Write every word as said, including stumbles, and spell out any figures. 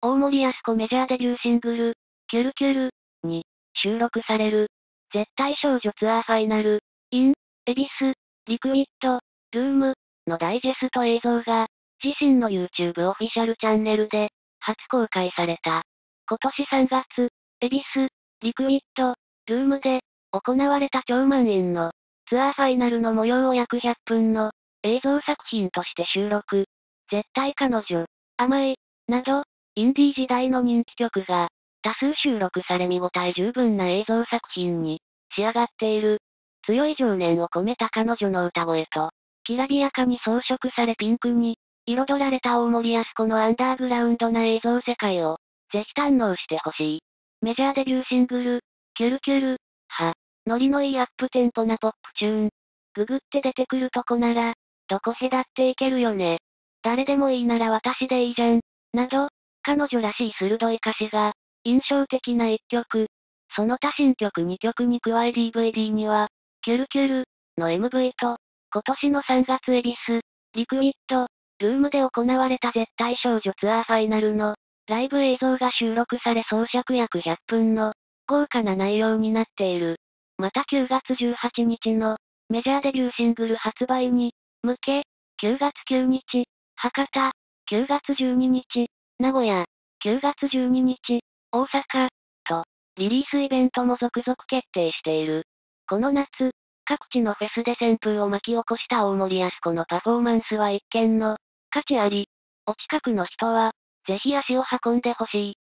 大森靖子メジャーデビューシングル、キュルキュルに収録される、絶対少女ツアーファイナル、in、恵比寿、リクイッド、ルームのダイジェスト映像が、自身の YouTube オフィシャルチャンネルで、初公開された。今年さんがつ、恵比寿、リクイッド、ルームで、行われた超満員の、ツアーファイナルの模様を約ひゃっぷんの、映像作品として収録。絶対彼女、甘い、など、インディー時代の人気曲が、多数収録され見応え十分な映像作品に、仕上がっている。強い情念を込めた彼女の歌声と、きらびやかに装飾されピンクに、彩られた大森靖子のアンダーグラウンドな映像世界を、ぜひ堪能してほしい。メジャーデビューシングル、キュルキュル、は、ノリのいいアップテンポなポップチューン。ググって出てくるとこなら、どこへだっていけるよね。誰でもいいなら私でいいじゃん。など、彼女らしい鋭い歌詞が、印象的な一曲。その他新曲にきょくに加え ディーブイディー には、キュルキュルの エムブイ と、今年のさんがつ恵比寿、リクイッド、ルームで行われた絶対少女ツアーファイナルの、ライブ映像が収録され総尺約ひゃっぷんの、豪華な内容になっている。またくがつじゅうはちにちの、メジャーデビューシングル発売に、向け、くがつくにち、博多、くがつじゅうににち、名古屋、くがつじゅうににち、大阪、と、リリースイベントも続々決定している。この夏、各地のフェスで旋風を巻き起こした大森靖子のパフォーマンスは一見の価値あり。お近くの人は、ぜひ足を運んでほしい。